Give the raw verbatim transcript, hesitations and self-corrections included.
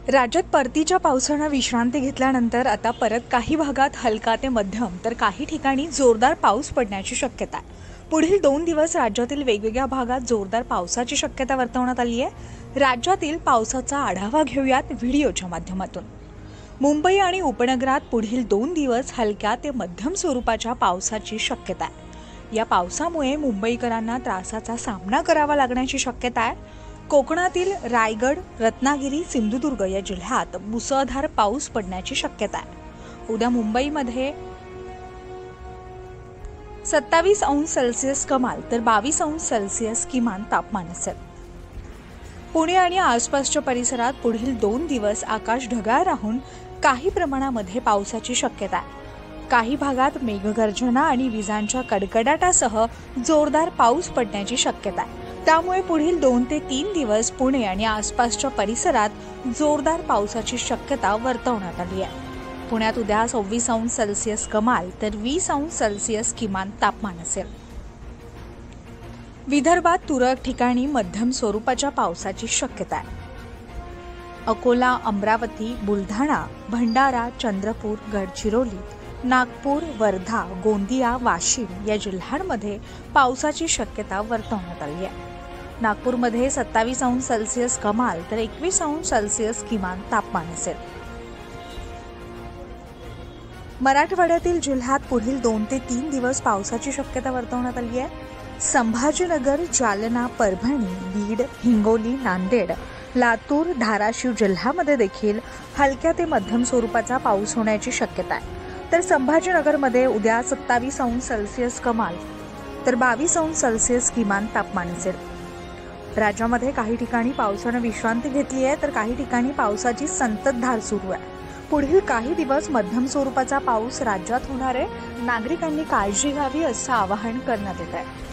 राज्यात परतीच्या पावसानं विश्रांती घेतल्यानंतर आता परत काही भागात हलका ते मध्यम तर काही ठिकाणी जोरदार पाऊस पडण्याची शक्यता आहे। पुढील दोन दिवस राज्यातील वेगवेगळ्या भागात जोरदार पावसाची शक्यता वर्तवण्यात आली आहे। राज्यातील पावसाचा आढावा घेऊयात व्हिडिओच्या माध्यमातून। मुंबई आणि उपनगरात पुढील दोन दिवस हलक्या ते मध्यम स्वरूपाच्या पावसाची शक्यता आहे। या पावसामुळे मुंबईकरांना त्रासाचा सामना करावा लागण्याची शक्यता आहे। कोकणातील रायगड, रत्नागिरी, सिंधुदुर्ग या जिल्ह्यात मुसळधार पाऊस पडण्याची शक्यता आहे। उद्या मुंबईमध्ये सत्तावीस अंश सेल्सिअस कमाल तर बावीस अंश सेल्सिअस किमान तापमान असेल। पुणे आणि आसपासच्या परिसरात पुढील दोन दिवस आकाश ढगाळ राहून काही प्रमाणामध्ये पावसाची शक्यता आहे। काही भागात मेघगर्जना आणि विजांच्या कडकडाटासह जोरदार पाऊस पडण्याची शक्यता आहे। त्यामुळे पुढील दोन ते तीन दिवस पुणे आणि आसपासच्या परिसरात जोरदार पावसाची शक्यता वर्तवण्यात आली आहे। पुण्यात उद्या सव्वीस अंश सेल्सिअस कमाल तर वीस अंश सेल्सिअस किमान तापमान असेल। विदर्भात तुरळक ठिकाणी मध्यम स्वरूपाच्या पावसाची शक्यता आहे। अकोला, अमरावती, बुलढाणा, भंडारा, चंद्रपूर, गडचिरोली, नागपूर, वर्धा, गोंदिया, वाशिम या जिल्ह्यांमध्ये पावसाची शक्यता वर्तवण्यात आली आहे। नागपूरमध्ये सत्तावीस अंश सेल्सिअस कमाल तर एकवीस अंश सेल्सिअस किमान तापमान असेल। मराठवाड्यातील जिल्ह्यात पुढील दोन ते तीन दिवस पावसाची शक्यता वर्तवण्यात आली आहे। संभाजीनगर, जालना, परभणी, बीड, हिंगोली, नांदेड, लातूर, धाराशिव जिल्ह्यामध्ये देखील हलक्या ते मध्यम स्वरूपाचा पाऊस होण्याची शक्यता आहे। तर संभाजीनगरमध्ये उद्या सत्तावीस अंश सेल्सिअस कमाल तर बावीस अंश सेल्सिअस किमान तापमान असेल। राज्यामध्ये काही ठिकाणी पावसानं विश्रांती घेतली आहे तर काही ठिकाणी पावसाची संततधार सुरू आहे। पुढील काही दिवस मध्यम स्वरूपाचा पाऊस राज्यात होणार आहे। नागरिकांनी काळजी घ्यावी असं आवाहन करण्यात येत आहे।